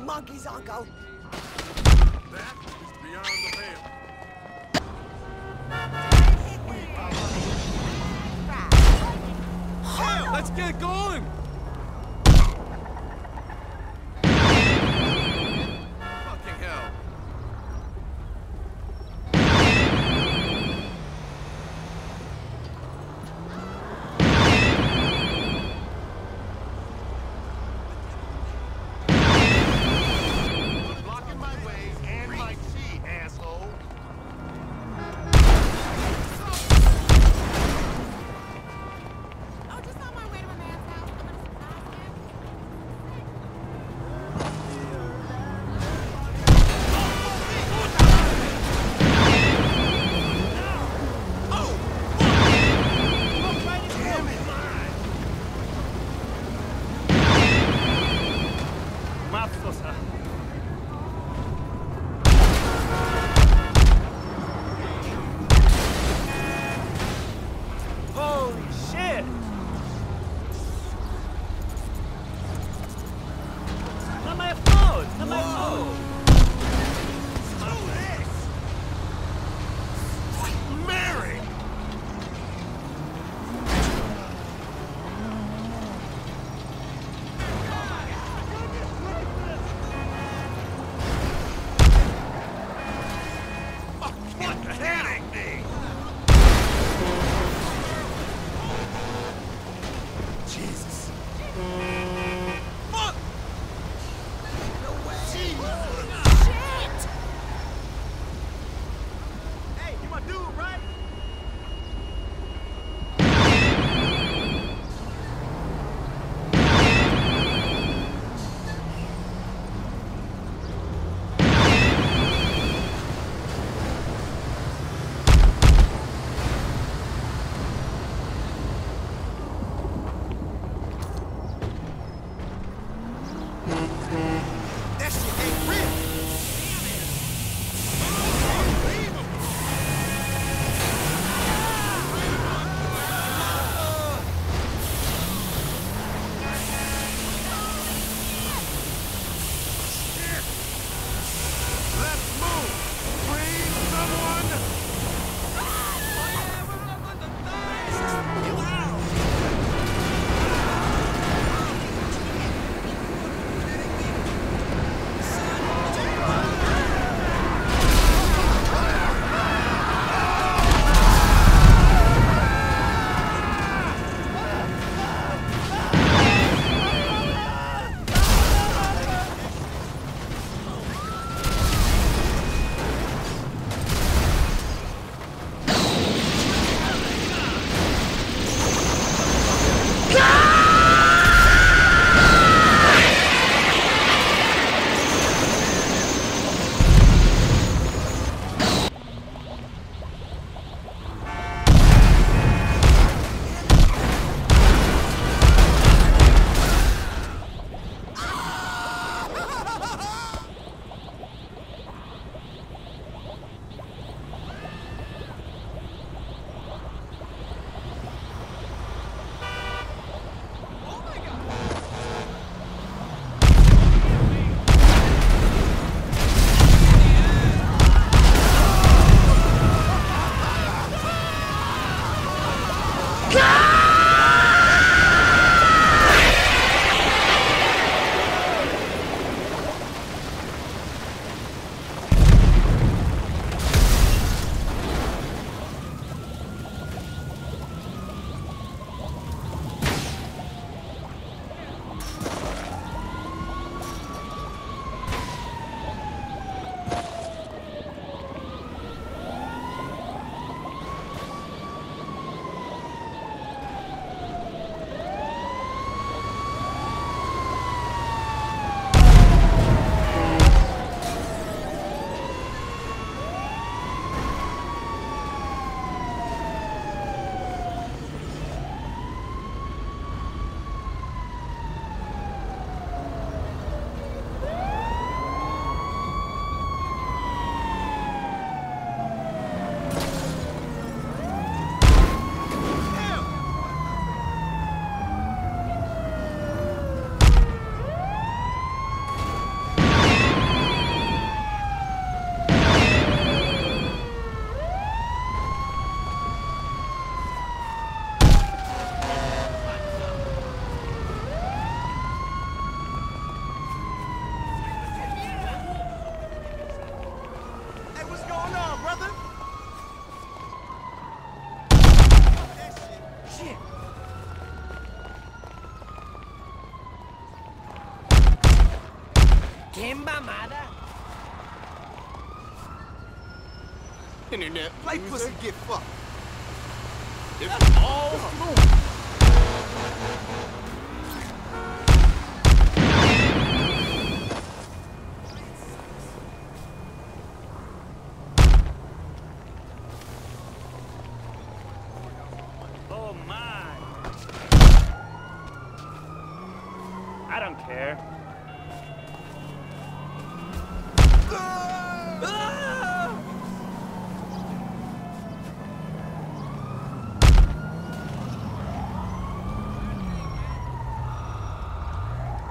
monkeys, Uncle. That is beyond the pale. Let's get going! Fucking hell. I'm blocking my way and my chi, asshole. Oh, just on my way to my man's house. I'm gonna surprise him. Mafiosa. Holy shit! Not my fault! Not my fault! Mary! Quit hitting me! Jesus. Fuck! No way! Shit! Hey, you my dude, right? what's going on, brother? Shit. ¡Qué mamada! Internet. Play pussy, get fucked. It's all fluent. Oh my. I don't care.